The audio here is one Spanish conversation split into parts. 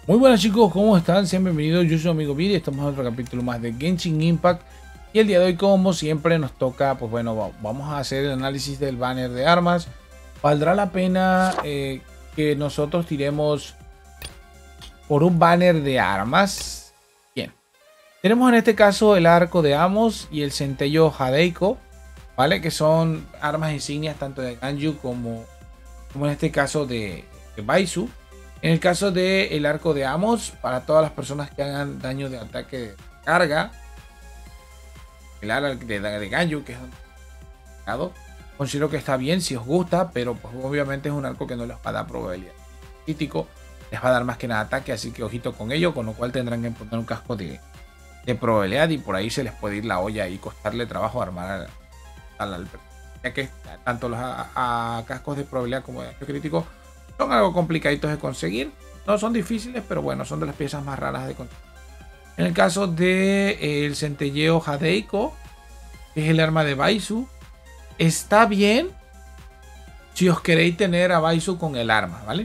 Muy buenas chicos, ¿cómo están? Sean bienvenidos, yo soy su amigo Viri, estamos en otro capítulo más de Genshin Impact. Y el día de hoy, como siempre, nos toca, pues bueno, vamos a hacer el análisis del banner de armas. ¿Valdrá la pena que nosotros tiremos por un banner de armas? Bien. Tenemos en este caso el arco de Amos y el centello Jadeiko, ¿vale? Que son armas insignias tanto de Ganyu como en este caso de Baizu. En el caso del arco de Amos, para todas las personas que hagan daño de ataque de carga, el arco de Ganyu, que es un considero que está bien si os gusta, pero pues obviamente es un arco que no les va a dar probabilidad crítico, les va a dar más que nada ataque, así que ojito con ello, con lo cual tendrán que poner un casco de probabilidad y por ahí se les puede ir la olla y costarle trabajo armar al ya que tanto los cascos de probabilidad como de daño crítico son algo complicaditos de conseguir. No son difíciles, pero bueno, son de las piezas más raras de conseguir. En el caso del centelleo Jadeiko, que es el arma de Baizu, está bien si os queréis tener a Baizu con el arma, ¿vale?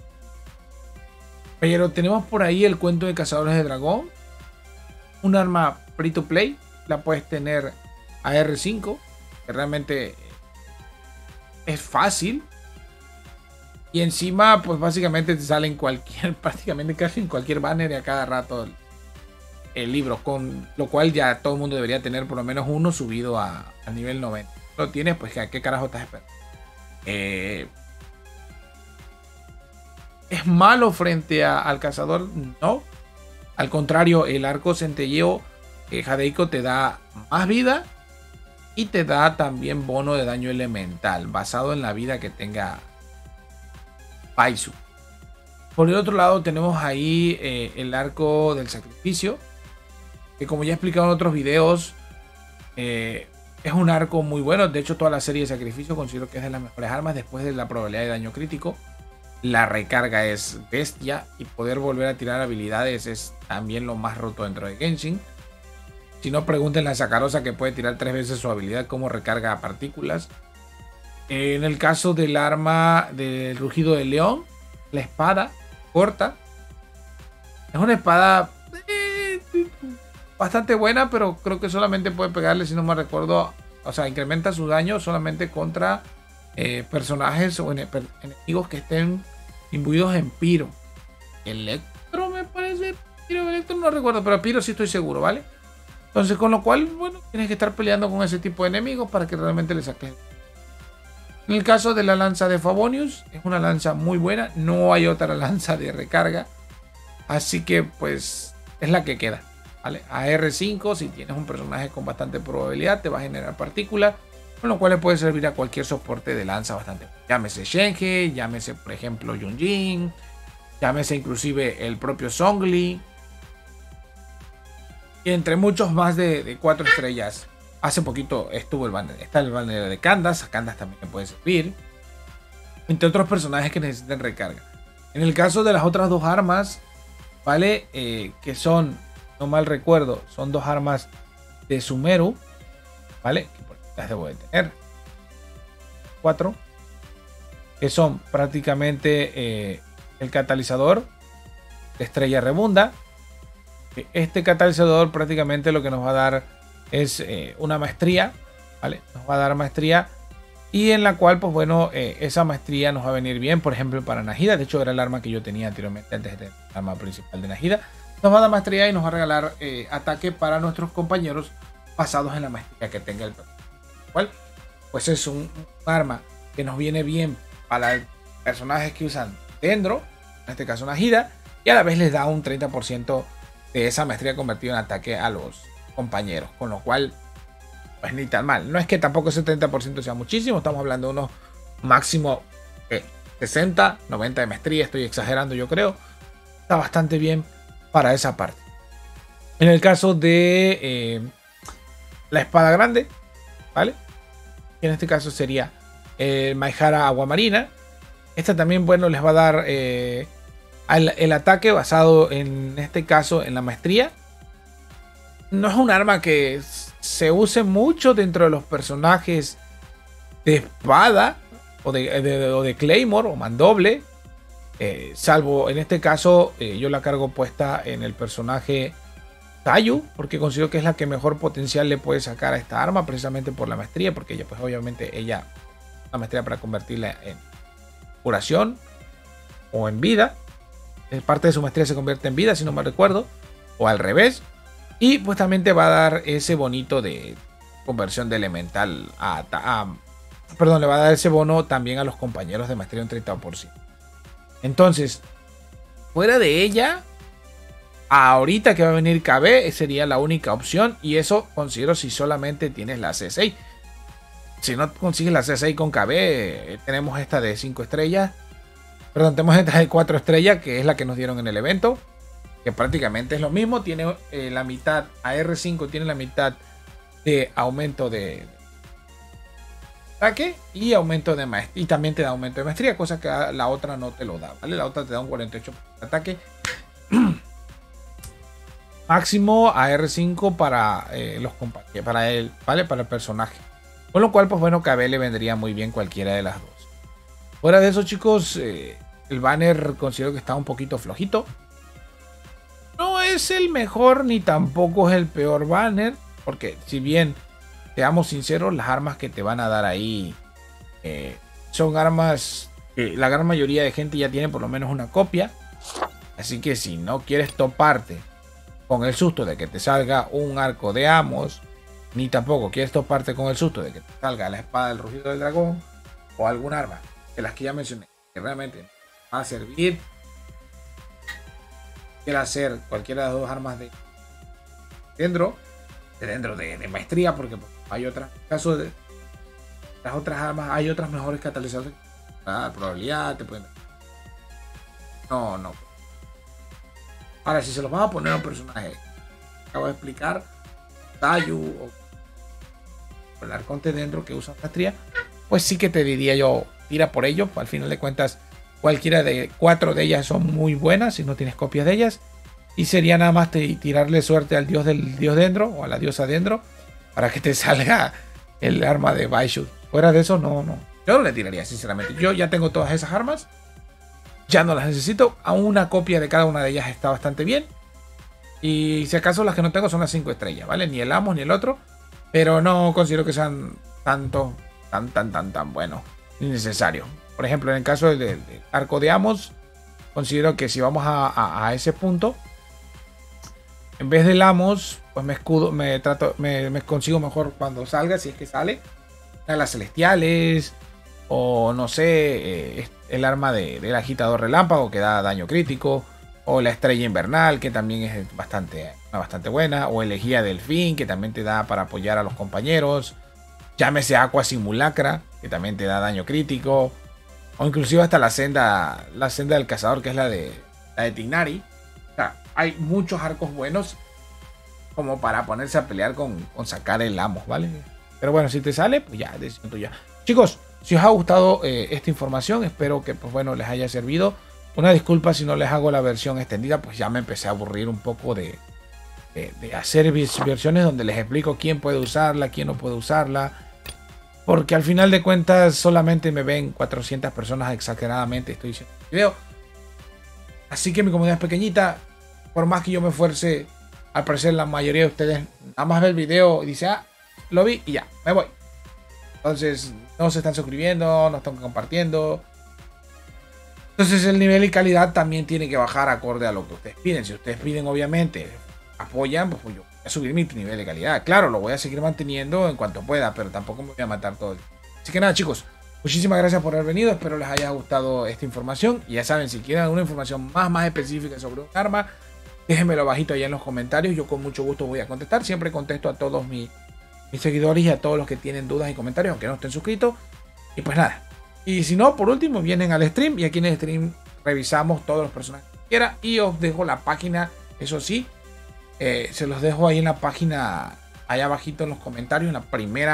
Pero tenemos por ahí el cuento de cazadores de dragón. Un arma free to play. La puedes tener a R5, que realmente es fácil. Y encima, pues básicamente te sale en prácticamente casi en cualquier banner y a cada rato el libro. Con lo cual ya todo el mundo debería tener por lo menos uno subido a nivel 90. Lo tienes, pues ¿a qué carajo estás esperando? ¿Es malo frente al cazador? No. Al contrario, el arco centelleo Jadeiko te da más vida y te da también bono de daño elemental basado en la vida que tenga Baizu. Por el otro lado tenemos ahí el arco del sacrificio, que como ya he explicado en otros videos, es un arco muy bueno. De hecho, toda la serie de sacrificio considero que es de las mejores armas después de la probabilidad de daño crítico. La recarga es bestia y poder volver a tirar habilidades es también lo más roto dentro de Genshin. Si no, pregunten a Sakarosa, que puede tirar 3 veces su habilidad como recarga partículas. En el caso del arma del rugido del león, la espada corta. Es una espada bastante buena, pero creo que solamente puede pegarle, si no me recuerdo, o sea, incrementa su daño solamente contra personajes o enemigos que estén imbuidos en Piro. Electro me parece, Piro, Electro no recuerdo, pero Piro sí estoy seguro, ¿vale? Entonces, con lo cual, bueno, tienes que estar peleando con ese tipo de enemigos para que realmente le saques. En el caso de la lanza de Favonius, es una lanza muy buena. No hay otra lanza de recarga. Así que pues es la que queda, ¿vale? A R5, si tienes un personaje con bastante probabilidad, te va a generar partículas, con lo cual le puede servir a cualquier soporte de lanza bastante. Llámese Shenge, llámese por ejemplo Yunjin, llámese inclusive el propio Zhongli. Y entre muchos más de 4 estrellas. Hace poquito estuvo el banner. Está el banner de Candace. A Candace también le puede servir. Entre otros personajes que necesitan recarga. En el caso de las otras dos armas, ¿vale? Que son, no mal recuerdo, son dos armas de Sumeru, ¿vale? Que las debo de tener. 4. Que son prácticamente el catalizador de Estrella Rebunda. Este catalizador prácticamente lo que nos va a dar es una maestría, ¿vale? Nos va a dar maestría y en la cual, pues bueno, esa maestría nos va a venir bien, por ejemplo, para Nahida. De hecho, era el arma que yo tenía anteriormente, antes de el arma principal de Nahida. Nos va a dar maestría y nos va a regalar ataque para nuestros compañeros basados en la maestría que tenga el personaje. ¿Cuál? Pues es un arma que nos viene bien para personajes que usan Dendro, en este caso Nahida, y a la vez les da un 30% de esa maestría convertida en ataque a los compañeros, con lo cual pues ni tan mal. No es que tampoco ese 30% sea muchísimo, estamos hablando de unos máximo 60, 90 de maestría, estoy exagerando yo creo. Está bastante bien para esa parte. En el caso de la espada grande, ¿vale? En este caso sería el Maihara Aguamarina. Esta también, bueno, les va a dar el ataque basado en este caso en la maestría. No es un arma que se use mucho dentro de los personajes de espada o de Claymore o mandoble, Salvo en este caso, yo la cargo puesta en el personaje Tayu, porque considero que es la que mejor potencial le puede sacar a esta arma, precisamente por la maestría, porque ella, pues obviamente, la maestría para convertirla en curación o en vida. Parte de su maestría se convierte en vida, si no mal recuerdo, o al revés. Y pues también te va a dar ese bonito de conversión de elemental perdón, le va a dar ese bono también a los compañeros de maestría un 30%. Entonces, fuera de ella, ahorita que va a venir KB sería la única opción, y eso considero si solamente tienes la C6. Si no consigues la C6 con KB, tenemos esta de 5 estrellas. Perdón, tenemos esta de 4 estrellas, que es la que nos dieron en el evento, que prácticamente es lo mismo. Tiene la mitad, a R5 tiene la mitad de aumento de ataque y aumento de maestría, y también te da aumento de maestría, cosa que la otra no te lo da, ¿vale? La otra te da un 48% de ataque máximo a R5 para los compañeros, para él, ¿vale? Para el personaje. Con lo cual, pues bueno, KB le vendría muy bien cualquiera de las dos. Fuera de eso, chicos, el banner considero que está un poquito flojito. No es el mejor ni tampoco es el peor banner, porque si bien, seamos sinceros, las armas que te van a dar ahí son armas que la gran mayoría de gente ya tiene por lo menos una copia. Así que si no quieres toparte con el susto de que te salga un arco de Amos, ni tampoco quieres toparte con el susto de que te salga la espada del rugido del dragón o algún arma de las que ya mencioné que realmente va a servir, quiera hacer cualquiera de las dos armas dentro de maestría, porque hay otras, en caso de las otras armas, hay otras mejores catalizadores. Probabilidad te pueden... No. Ahora, si se los vas a poner a un personaje que acabo de explicar, Tayu o el Arconte dentro que usa maestría, pues sí que te diría yo, tira por ello. Al final de cuentas, cualquiera de 4 de ellas son muy buenas si no tienes copias de ellas. Y sería nada más tirarle suerte al dios del dios dentro o a la diosa dentro para que te salga el arma de Baishu. Fuera de eso, no. Yo no le tiraría, sinceramente. Yo ya tengo todas esas armas. Ya no las necesito. A una copia de cada una de ellas está bastante bien. Y si acaso las que no tengo son las 5 estrellas, ¿vale? Ni el Amos ni el otro. Pero no considero que sean tan buenos ni necesarios. Por ejemplo, en el caso del arco de Amos, considero que si vamos a ese punto, en vez del Amos, pues me consigo mejor cuando salga, si es que sale, a las celestiales, o no sé, el arma del agitador relámpago que da daño crítico, o la estrella invernal que también es bastante buena, o elegía delfín que también te da para apoyar a los compañeros, llámese Aqua Simulacra que también te da daño crítico, o inclusive hasta la senda del cazador, que es la de Tignari. O sea, hay muchos arcos buenos como para ponerse a pelear con sacar el Amos, ¿vale? Pero bueno, si te sale, pues ya, decisión tuya. Chicos, si os ha gustado esta información, espero que pues bueno, les haya servido. Una disculpa si no les hago la versión extendida, pues ya me empecé a aburrir un poco de hacer versiones donde les explico quién puede usarla, quién no puede usarla. Porque al final de cuentas solamente me ven 400 personas exageradamente, estoy diciendo el video. Así que mi comunidad es pequeñita. Por más que yo me esfuerce, al parecer la mayoría de ustedes nada más ve el video y dice, lo vi y ya, me voy. Entonces no se están suscribiendo, no están compartiendo. Entonces el nivel y calidad también tiene que bajar acorde a lo que ustedes piden. Si ustedes piden, obviamente, apoyan, pues yo voy a subir mi nivel de calidad. Claro, lo voy a seguir manteniendo en cuanto pueda, pero tampoco me voy a matar todo. Así que nada, chicos, muchísimas gracias por haber venido. Espero les haya gustado esta información. Y ya saben, si quieren alguna información más específica sobre un arma, déjenmelo bajito allá en los comentarios. Yo con mucho gusto voy a contestar. Siempre contesto a todos mis seguidores y a todos los que tienen dudas y comentarios, aunque no estén suscritos. Y pues nada. Y si no, por último, vienen al stream. Y aquí en el stream revisamos todos los personajes que quiera. Y os dejo la página, eso sí. Se los dejo ahí en la página, allá abajito en los comentarios, en la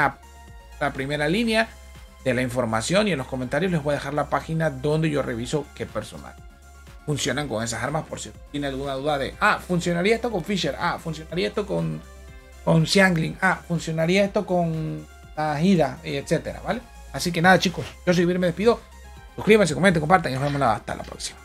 primera línea de la información. Y en los comentarios les voy a dejar la página donde yo reviso qué personajes funcionan con esas armas, por si tiene alguna duda de, funcionaría esto con Fisher, funcionaría esto con Xiangling, funcionaría esto con Hida, etcétera, ¿vale? Así que nada, chicos, yo soy Vir, me despido. Suscríbanse, comenten, compartan y nos vemos hasta la próxima.